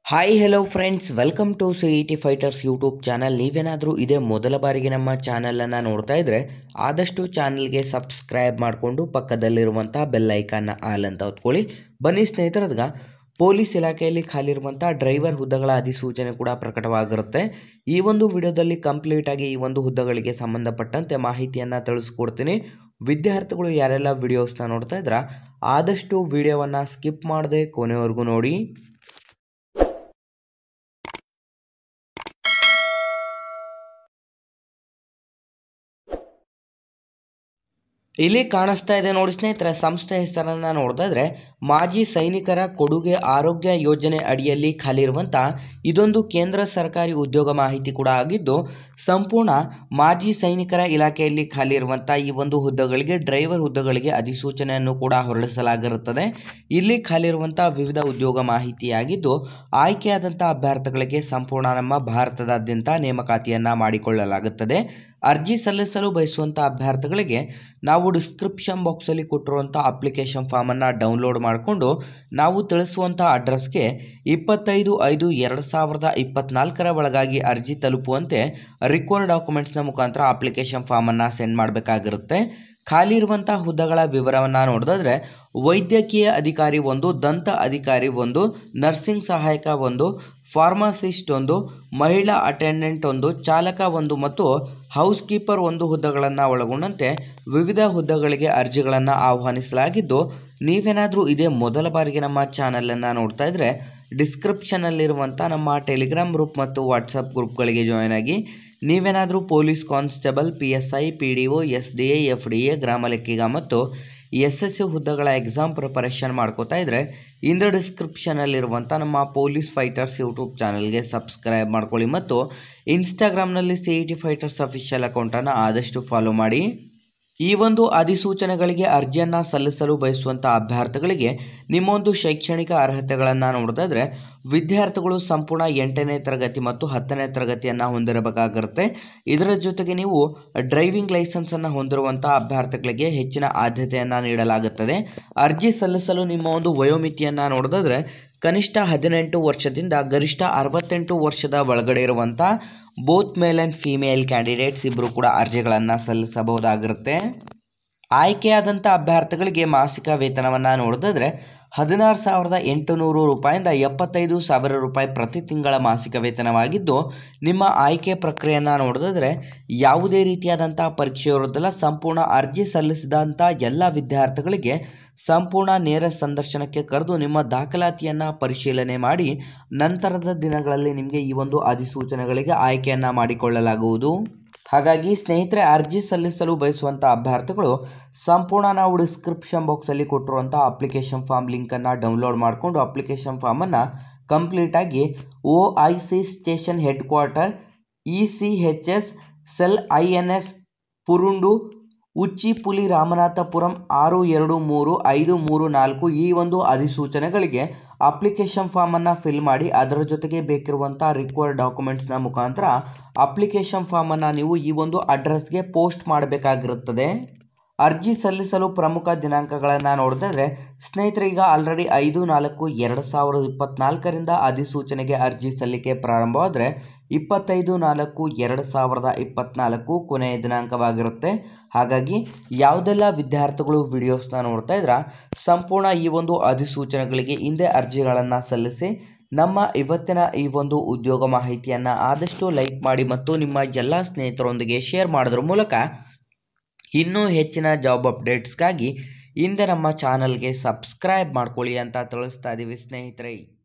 Hi hello friends, welcome to CET fighters YouTube channel. ನೀವೇನಾದರೂ ಇದೇ ಮೊದಲ ಬಾರಿಗೆ ನಮ್ಮ ಚಾನಲನ್ನು ನೋಡ್ತಾ ಇದ್ದರೆ ಆದಷ್ಟು ಚಾನಲ್ಗೆ ಸಬ್ಸ್ಕ್ರೈಬ್ ಮಾಡಿಕೊಂಡು ಪಕ್ಕದಲ್ಲಿರುವಂಥ ಬೆಲ್ ಐಕಾನ್ನ ಆಲ್ ಅಂತ ಹೊತ್ಕೊಳ್ಳಿ. ಬನ್ನಿ ಸ್ನೇಹಿತರದ್ಗ ಪೊಲೀಸ್ ಇಲಾಖೆಯಲ್ಲಿ ಖಾಲಿರುವಂಥ ಡ್ರೈವರ್ ಹುದ್ದೆಗಳ ಅಧಿಸೂಚನೆ ಕೂಡ ಪ್ರಕಟವಾಗಿರುತ್ತೆ. ಈ ಒಂದು ವಿಡಿಯೋದಲ್ಲಿ ಕಂಪ್ಲೀಟಾಗಿ ಈ ಒಂದು ಹುದ್ದೆಗಳಿಗೆ ಸಂಬಂಧಪಟ್ಟಂತೆ ಮಾಹಿತಿಯನ್ನು ತಿಳಿಸ್ಕೊಡ್ತೀನಿ. ವಿದ್ಯಾರ್ಥಿಗಳು ಯಾರೆಲ್ಲ ವಿಡಿಯೋಸ್ನ ನೋಡ್ತಾ ಇದ್ರ ಆದಷ್ಟು ವಿಡಿಯೋವನ್ನು ಸ್ಕಿಪ್ ಮಾಡದೆ ಕೊನೆವರೆಗೂ ನೋಡಿ. ಇಲ್ಲಿ ಕಾಣಿಸ್ತಾ ಇದೆ ನೋಡಿ ಸ್ನೇಹಿತರೆ, ಸಂಸ್ಥೆ ಹೆಸರನ್ನು ನೋಡ್ತಾ ಇದ್ರೆ ಮಾಜಿ ಸೈನಿಕರ ಕೊಡುಗೆ ಆರೋಗ್ಯ ಯೋಜನೆ ಅಡಿಯಲ್ಲಿ ಖಾಲಿರುವಂಥ ಇದೊಂದು ಕೇಂದ್ರ ಸರ್ಕಾರಿ ಉದ್ಯೋಗ ಮಾಹಿತಿ ಕೂಡ ಆಗಿದ್ದು, ಸಂಪೂರ್ಣ ಮಾಜಿ ಸೈನಿಕರ ಇಲಾಖೆಯಲ್ಲಿ ಖಾಲಿರುವಂಥ ಈ ಒಂದು ಹುದ್ದೆಗಳಿಗೆ ಡ್ರೈವರ್ ಹುದ್ದೆಗಳಿಗೆ ಅಧಿಸೂಚನೆಯನ್ನು ಕೂಡ ಹೊರಡಿಸಲಾಗಿರುತ್ತದೆ. ಇಲ್ಲಿ ಖಾಲಿರುವಂಥ ವಿವಿಧ ಉದ್ಯೋಗ ಮಾಹಿತಿಯಾಗಿದ್ದು, ಆಯ್ಕೆಯಾದಂಥ ಅಭ್ಯರ್ಥಿಗಳಿಗೆ ಸಂಪೂರ್ಣ ನಮ್ಮ ಭಾರತದಾದ್ಯಂತ ನೇಮಕಾತಿಯನ್ನು ಮಾಡಿಕೊಳ್ಳಲಾಗುತ್ತದೆ. ಅರ್ಜಿ ಸಲ್ಲಿಸಲು ಬಯಸುವಂಥ ಅಭ್ಯರ್ಥಿಗಳಿಗೆ ನಾವು ಡಿಸ್ಕ್ರಿಪ್ಷನ್ ಬಾಕ್ಸಲ್ಲಿ ಕೊಟ್ಟಿರುವಂಥ ಅಪ್ಲಿಕೇಶನ್ ಫಾರ್ಮನ್ನು ಡೌನ್ಲೋಡ್ ಮಾಡಿಕೊಂಡು ನಾವು ತಿಳಿಸುವಂಥ ಅಡ್ರೆಸ್ಗೆ 25/5/2024 ಒಳಗಾಗಿ ಅರ್ಜಿ ತಲುಪುವಂತೆ ರಿಕ್ವೈರ್ಡ್ ಡಾಕ್ಯುಮೆಂಟ್ಸ್ನ ಮುಖಾಂತರ ಅಪ್ಲಿಕೇಶನ್ ಫಾರ್ಮನ್ನು ಸೆಂಡ್ ಮಾಡಬೇಕಾಗಿರುತ್ತೆ. ಖಾಲಿ ಇರುವಂಥ ಹುದ್ದೆಗಳ ವಿವರವನ್ನು ನೋಡಿದ್ರೆ ವೈದ್ಯಕೀಯ ಅಧಿಕಾರಿ 1, ದಂತ ಅಧಿಕಾರಿ 1, ನರ್ಸಿಂಗ್ ಸಹಾಯಕ 1, ಫಾರ್ಮಸಿಸ್ಟ್ 1, ಮಹಿಳಾ ಅಟೆಂಡೆಂಟ್ 1, ಚಾಲಕ 1 ಮತ್ತು ಹೌಸ್ ಕೀಪರ್ 1 ಹುದ್ದೆಗಳನ್ನು ಒಳಗೊಂಡಂತೆ ವಿವಿಧ ಹುದ್ದೆಗಳಿಗೆ ಅರ್ಜಿಗಳನ್ನು ಆಹ್ವಾನಿಸಲಾಗಿದ್ದು, ನೀವೇನಾದರೂ ಇದೇ ಮೊದಲ ಬಾರಿಗೆ ನಮ್ಮ ಚಾನಲನ್ನು ನೋಡ್ತಾ ಇದ್ದರೆ ಡಿಸ್ಕ್ರಿಪ್ಷನಲ್ಲಿರುವಂಥ ನಮ್ಮ ಟೆಲಿಗ್ರಾಮ್ ಗ್ರೂಪ್ ಮತ್ತು ವಾಟ್ಸಪ್ ಗ್ರೂಪ್ಗಳಿಗೆ ಜಾಯ್ನ್ ಆಗಿ. ನೀವೇನಾದರೂ police constable, PSI, PDO, SDA, FDA, ಗ್ರಾಮ ಲೆಕ್ಕಿಗ ಮತ್ತು SSC ಹುದ್ದೆಗಳ ಎಕ್ಸಾಮ್ ಪ್ರಿಪರೇಷನ್ ಮಾಡ್ಕೋತಾ ಇದ್ದರೆ ಇಂದ ಡಿಸ್ಕ್ರಿಪ್ಷನಲ್ಲಿರುವಂಥ ನಮ್ಮ ಪೊಲೀಸ್ ಫೈಟರ್ಸ್ ಯೂಟ್ಯೂಬ್ ಚಾನಲ್ಗೆ ಸಬ್ಸ್ಕ್ರೈಬ್ ಮಾಡ್ಕೊಳ್ಳಿ ಮತ್ತು ಇನ್ಸ್ಟಾಗ್ರಾಮ್ನಲ್ಲಿ CET ಫೈಟರ್ಸ್ ಅಫಿಷಿಯಲ್ ಅಕೌಂಟನ್ನು ಆದಷ್ಟು ಫಾಲೋ ಮಾಡಿ. ಈ ಒಂದು ಅಧಿಸೂಚನೆಗಳಿಗೆ ಅರ್ಜಿಯನ್ನು ಸಲ್ಲಿಸಲು ಬಯಸುವಂಥ ಅಭ್ಯರ್ಥಿಗಳಿಗೆ ನಿಮ್ಮ ಒಂದು ಶೈಕ್ಷಣಿಕ ಅರ್ಹತೆಗಳನ್ನು ನೋಡ್ತಾ ಇದ್ರೆ ವಿದ್ಯಾರ್ಥಿಗಳು ಸಂಪೂರ್ಣ 8ನೇ ತರಗತಿ ಮತ್ತು 10ನೇ ತರಗತಿಯನ್ನು ಹೊಂದಿರಬೇಕಾಗಿರುತ್ತೆ. ಇದರ ಜೊತೆಗೆ ನೀವು ಡ್ರೈವಿಂಗ್ ಲೈಸೆನ್ಸನ್ನು ಹೊಂದಿರುವಂಥ ಅಭ್ಯರ್ಥಿಗಳಿಗೆ ಹೆಚ್ಚಿನ ಆದ್ಯತೆಯನ್ನು ನೀಡಲಾಗುತ್ತದೆ. ಅರ್ಜಿ ಸಲ್ಲಿಸಲು ನಿಮ್ಮ ಒಂದು ವಯೋಮಿತಿಯನ್ನು ನೋಡಿದ್ರೆ ಕನಿಷ್ಠ 18 ವರ್ಷದಿಂದ ಗರಿಷ್ಠ 68 ವರ್ಷದ ಒಳಗಡೆ ಇರುವಂಥ both male and female candidates ಇಬ್ಬರು ಕೂಡ ಅರ್ಜಿಗಳನ್ನು ಸಲ್ಲಿಸಬಹುದಾಗಿರುತ್ತೆ. ಆಯ್ಕೆಯಾದಂಥ ಅಭ್ಯರ್ಥಿಗಳಿಗೆ ಮಾಸಿಕ ವೇತನವನ್ನು ನೋಡಿದ್ರೆ 16,800 ರೂಪಾಯಿಂದ 75,000 ರೂಪಾಯಿ ಪ್ರತಿ ತಿಂಗಳ ಮಾಸಿಕ ವೇತನವಾಗಿದ್ದು, ನಿಮ್ಮ ಆಯ್ಕೆ ಪ್ರಕ್ರಿಯೆಯನ್ನು ನೋಡಿದ್ರೆ ಯಾವುದೇ ರೀತಿಯಾದಂಥ ಪರೀಕ್ಷೆ ಇರೋದಿಲ್ಲ. ಸಂಪೂರ್ಣ ಅರ್ಜಿ ಸಲ್ಲಿಸಿದಂಥ ಎಲ್ಲ ವಿದ್ಯಾರ್ಥಿಗಳಿಗೆ ಸಂಪೂರ್ಣ ನೇರ ಸಂದರ್ಶನಕ್ಕೆ ಕರೆದು ನಿಮ್ಮ ದಾಖಲಾತಿಯನ್ನು ಪರಿಶೀಲನೆ ಮಾಡಿ ನಂತರದ ದಿನಗಳಲ್ಲಿ ನಿಮಗೆ ಈ ಒಂದು ಅಧಿಸೂಚನೆಗಳಿಗೆ ಆಯ್ಕೆಯನ್ನು ಮಾಡಿಕೊಳ್ಳಲಾಗುವುದು. ಹಾಗಾಗಿ ಸ್ನೇಹಿತರೆ, ಅರ್ಜಿ ಸಲ್ಲಿಸಲು ಬಯಸುವಂಥ ಅಭ್ಯರ್ಥಿಗಳು ಸಂಪೂರ್ಣ ನಾವು ಡಿಸ್ಕ್ರಿಪ್ಷನ್ ಬಾಕ್ಸಲ್ಲಿ ಕೊಟ್ಟಿರುವಂಥ ಅಪ್ಲಿಕೇಶನ್ ಫಾರ್ಮ್ ಲಿಂಕನ್ನು ಡೌನ್ಲೋಡ್ ಮಾಡಿಕೊಂಡು ಅಪ್ಲಿಕೇಶನ್ ಫಾರ್ಮನ್ನು ಕಂಪ್ಲೀಟಾಗಿ OIC station head quarter ECHS cell INS ಪುರುಂಡು ಉಚ್ಚಿಪುಲಿ ರಾಮನಾಥಪುರಂ 623534 ಈ ಒಂದು ಅಧಿಸೂಚನೆಗಳಿಗೆ ಅಪ್ಲಿಕೇಶನ್ ಫಾರ್ಮನ್ನು ಫಿಲ್ ಮಾಡಿ ಅದರ ಜೊತೆಗೆ ಬೇಕಿರುವಂಥ ರಿಕ್ವೈರ್ಡ್ ಡಾಕ್ಯುಮೆಂಟ್ಸ್ನ ಮುಖಾಂತರ ಅಪ್ಲಿಕೇಶನ್ ಫಾರ್ಮನ್ನು ನೀವು ಈ ಒಂದು ಅಡ್ರೆಸ್ಗೆ ಪೋಸ್ಟ್ ಮಾಡಬೇಕಾಗಿರುತ್ತದೆ. ಅರ್ಜಿ ಸಲ್ಲಿಸಲು ಪ್ರಮುಖ ದಿನಾಂಕಗಳನ್ನು ನೋಡಿದ್ರೆ ಸ್ನೇಹಿತರೆ, ಈಗ ಆಲ್ರೆಡಿ 5/4/2024 ಅಧಿಸೂಚನೆಗೆ ಅರ್ಜಿ ಸಲ್ಲಿಕೆ ಪ್ರಾರಂಭವಾದರೆ 25/4/2024 ಕೊನೆಯ ದಿನಾಂಕವಾಗಿರುತ್ತೆ. ಹಾಗಾಗಿ ಯಾವುದೆಲ್ಲ ವಿದ್ಯಾರ್ಥಿಗಳು ವಿಡಿಯೋಸ್ನ ನೋಡ್ತಾ ಇದ್ರ ಸಂಪೂರ್ಣ ಈ ಒಂದು ಅಧಿಸೂಚನೆಗಳಿಗೆ ಹಿಂದೆ ಅರ್ಜಿಗಳನ್ನು ಸಲ್ಲಿಸಿ ನಮ್ಮ ಇವತ್ತಿನ ಈ ಒಂದು ಉದ್ಯೋಗ ಮಾಹಿತಿಯನ್ನು ಆದಷ್ಟು ಲೈಕ್ ಮಾಡಿ ಮತ್ತು ನಿಮ್ಮ ಎಲ್ಲ ಸ್ನೇಹಿತರೊಂದಿಗೆ ಶೇರ್ ಮಾಡೋದ್ರ ಮೂಲಕ ಇನ್ನೂ ಹೆಚ್ಚಿನ ಜಾಬ್ ಅಪ್ಡೇಟ್ಸ್ಗಾಗಿ ಹಿಂದೆ ನಮ್ಮ ಚಾನಲ್ಗೆ ಸಬ್ಸ್ಕ್ರೈಬ್ ಮಾಡ್ಕೊಳ್ಳಿ ಅಂತ ತಿಳಿಸ್ತಾ ಇದ್ದೀವಿ ಸ್ನೇಹಿತರೆ.